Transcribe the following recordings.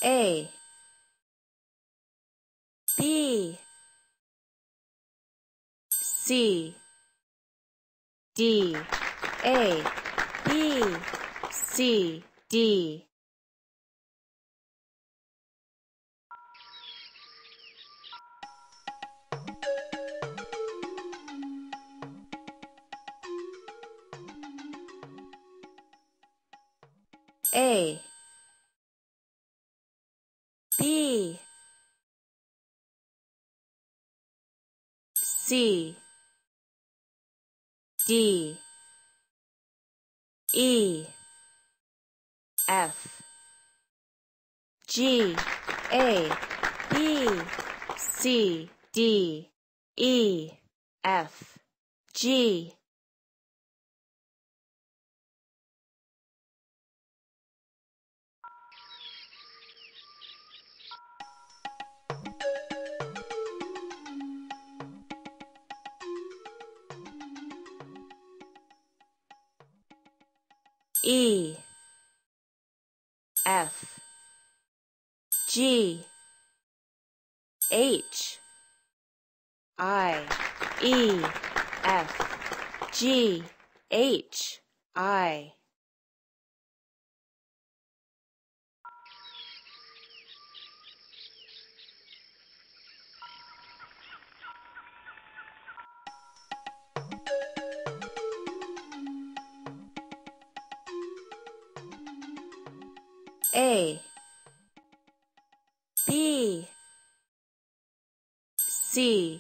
A B C D A B C D A B C D E F G A B C D E F G E F G H I E F G H I A B C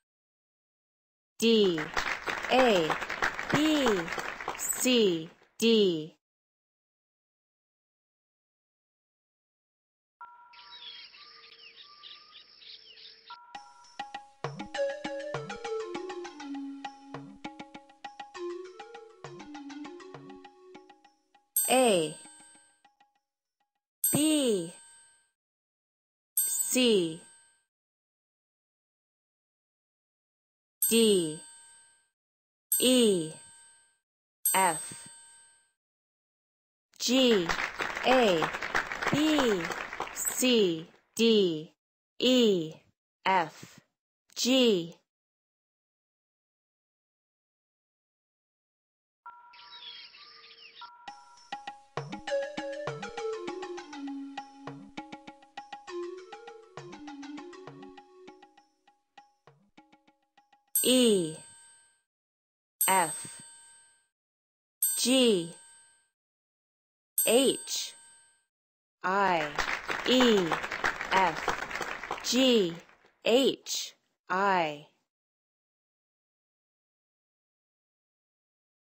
D A B C D A B C D E F G A B C D E F G E F G H I E F G H I